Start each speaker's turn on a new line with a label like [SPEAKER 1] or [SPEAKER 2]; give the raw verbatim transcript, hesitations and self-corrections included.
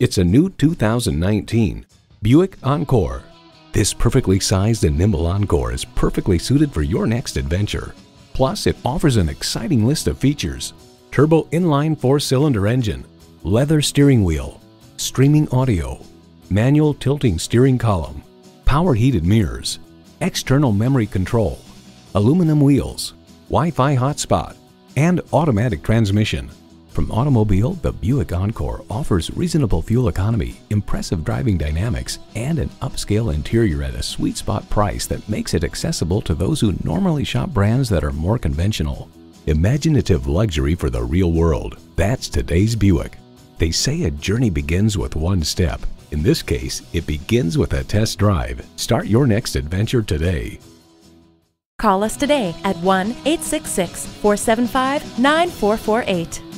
[SPEAKER 1] It's a new two thousand nineteen Buick Encore. This perfectly sized and nimble Encore is perfectly suited for your next adventure. Plus, it offers an exciting list of features: turbo inline four-cylinder engine, leather steering wheel, streaming audio, manual tilting steering column, power heated mirrors, external memory control, aluminum wheels, Wi-Fi hotspot, and automatic transmission. From automobile, the Buick Encore offers reasonable fuel economy, impressive driving dynamics, and an upscale interior at a sweet spot price that makes it accessible to those who normally shop brands that are more conventional. Imaginative luxury for the real world. That's today's Buick. They say a journey begins with one step. In this case, it begins with a test drive. Start your next adventure today.
[SPEAKER 2] Call us today at one eight six six, four seven five, nine four four eight.